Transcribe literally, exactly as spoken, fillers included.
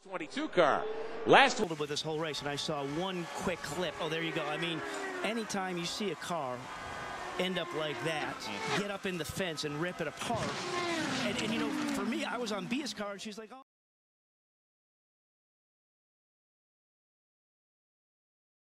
twenty-two car. Last one with this whole race, and I saw one quick clip. Oh, there you go. I mean, anytime you see a car end up like that, get up in the fence and rip it apart. And, and you know, for me, I was on Bia's car, and she's like, oh.